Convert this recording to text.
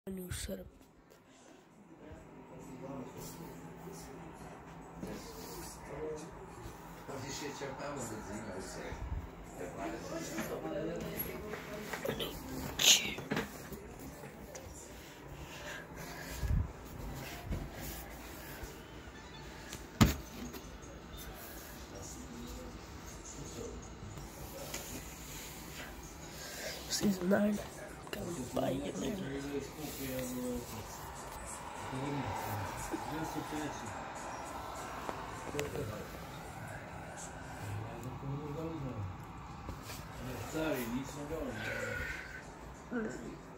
A new setup. A new chair. Season 9. Gotta buy it there. Sorry,